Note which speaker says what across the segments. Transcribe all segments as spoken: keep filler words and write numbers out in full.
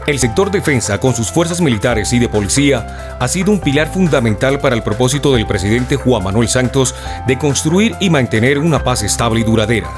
Speaker 1: El sector defensa, con sus fuerzas militares y de policía, ha sido un pilar fundamental para el propósito del presidente Juan Manuel Santos de construir y mantener una paz estable y duradera.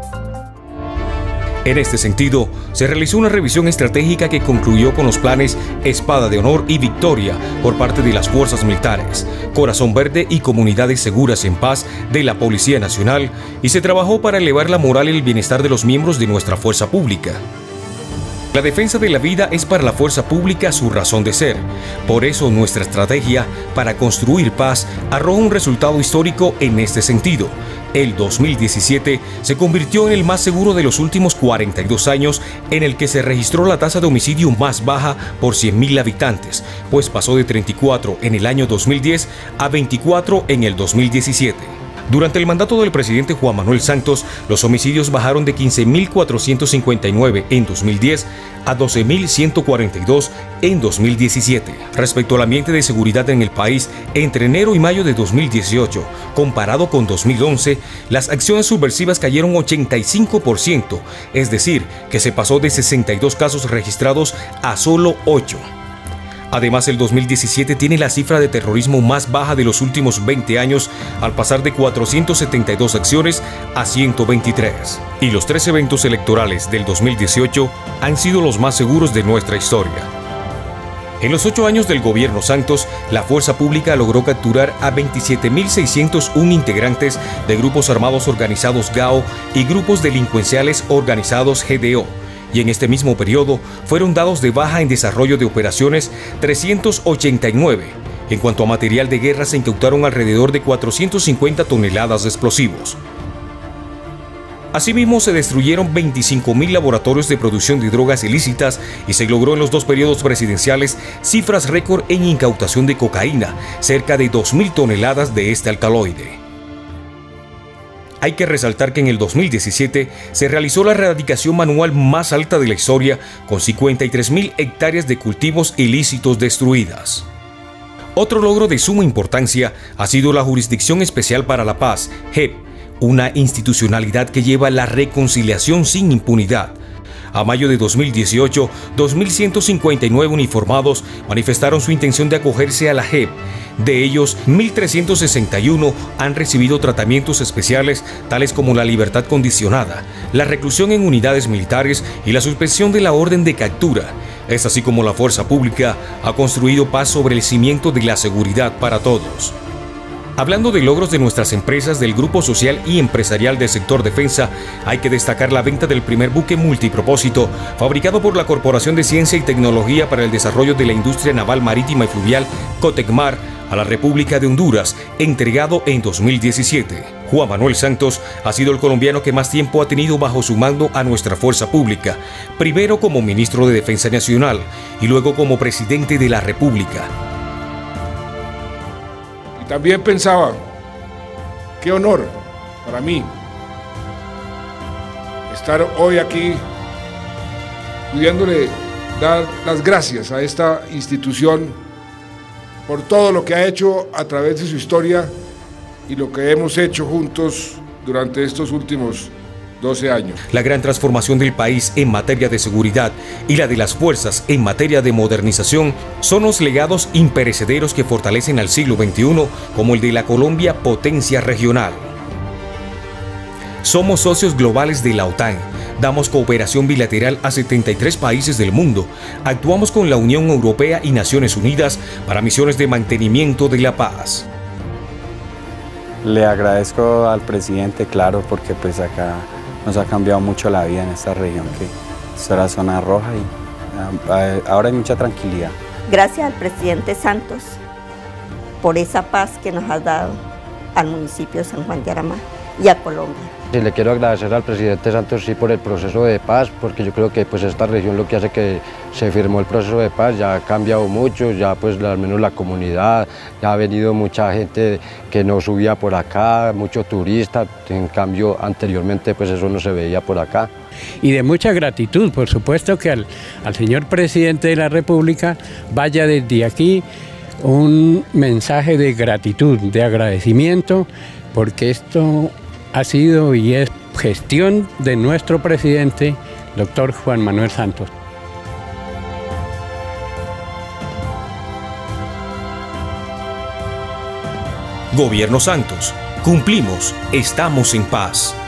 Speaker 1: En este sentido, se realizó una revisión estratégica que concluyó con los planes Espada de Honor y Victoria por parte de las fuerzas militares, Corazón Verde y Comunidades Seguras en Paz de la Policía Nacional, y se trabajó para elevar la moral y el bienestar de los miembros de nuestra fuerza pública. La defensa de la vida es para la fuerza pública su razón de ser. Por eso nuestra estrategia para construir paz arroja un resultado histórico en este sentido. El dos mil diecisiete se convirtió en el más seguro de los últimos cuarenta y dos años, en el que se registró la tasa de homicidio más baja por cien mil habitantes, pues pasó de treinta y cuatro en el año dos mil diez a veinticuatro en el dos mil diecisiete. Durante el mandato del presidente Juan Manuel Santos, los homicidios bajaron de quince mil cuatrocientos cincuenta y nueve en dos mil diez a doce mil ciento cuarenta y dos en dos mil diecisiete. Respecto al ambiente de seguridad en el país, entre enero y mayo de dos mil dieciocho, comparado con dos mil once, las acciones subversivas cayeron ochenta y cinco por ciento, es decir, que se pasó de sesenta y dos casos registrados a solo ocho. Además, el dos mil diecisiete tiene la cifra de terrorismo más baja de los últimos veinte años, al pasar de cuatrocientas setenta y dos acciones a ciento veintitrés. Y los tres eventos electorales del dos mil dieciocho han sido los más seguros de nuestra historia. En los ocho años del gobierno Santos, la fuerza pública logró capturar a veintisiete mil seiscientos uno integrantes de grupos armados organizados G A O y grupos delincuenciales organizados G D O. Y en este mismo periodo fueron dados de baja en desarrollo de operaciones trescientos ochenta y nueve. En cuanto a material de guerra, se incautaron alrededor de cuatrocientas cincuenta toneladas de explosivos. Asimismo, se destruyeron veinticinco mil laboratorios de producción de drogas ilícitas y se logró en los dos periodos presidenciales cifras récord en incautación de cocaína, cerca de dos mil toneladas de este alcaloide. Hay que resaltar que en el dos mil diecisiete se realizó la erradicación manual más alta de la historia, con cincuenta y tres mil hectáreas de cultivos ilícitos destruidas. Otro logro de suma importancia ha sido la Jurisdicción Especial para la Paz, J E P, una institucionalidad que lleva la reconciliación sin impunidad. A mayo de dos mil dieciocho, dos mil ciento cincuenta y nueve uniformados manifestaron su intención de acogerse a la J E P. De ellos, mil trescientos sesenta y uno han recibido tratamientos especiales, tales como la libertad condicionada, la reclusión en unidades militares y la suspensión de la orden de captura. Es así como la fuerza pública ha construido paz sobre el cimiento de la seguridad para todos. Hablando de logros de nuestras empresas del Grupo Social y Empresarial del sector defensa, hay que destacar la venta del primer buque multipropósito fabricado por la Corporación de Ciencia y Tecnología para el Desarrollo de la Industria Naval Marítima y Fluvial, Cotecmar, a la República de Honduras, entregado en dos mil diecisiete. Juan Manuel Santos ha sido el colombiano que más tiempo ha tenido bajo su mando a nuestra fuerza pública, primero como ministro de Defensa Nacional y luego como presidente de la República.
Speaker 2: También pensaba, qué honor para mí estar hoy aquí pudiéndole dar las gracias a esta institución por todo lo que ha hecho a través de su historia y lo que hemos hecho juntos durante estos últimos doce años.
Speaker 1: La gran transformación del país en materia de seguridad y la de las fuerzas en materia de modernización son los legados imperecederos que fortalecen al siglo veintiuno como el de la Colombia potencia regional. Somos socios globales de la OTAN, damos cooperación bilateral a setenta y tres países del mundo, actuamos con la Unión Europea y Naciones Unidas para misiones de mantenimiento de la paz.
Speaker 3: Le agradezco al presidente, claro, porque pues acá nos ha cambiado mucho la vida en esta región, que es la zona roja y ahora hay mucha tranquilidad.
Speaker 4: Gracias al presidente Santos por esa paz que nos ha dado al municipio de San Juan de Aramá y a Colombia.
Speaker 5: Sí, le quiero agradecer al presidente Santos sí por el proceso de paz, porque yo creo que pues esta región lo que hace que se firmó el proceso de paz ya ha cambiado mucho, ya pues al menos la comunidad, ya ha venido mucha gente que no subía por acá, muchos turistas, en cambio anteriormente pues eso no se veía por acá.
Speaker 6: Y de mucha gratitud, por supuesto que al, al señor presidente de la República vaya desde aquí un mensaje de gratitud, de agradecimiento, porque esto ha sido y es gestión de nuestro presidente, doctor Juan Manuel Santos.
Speaker 1: Gobierno Santos. Cumplimos, estamos en paz.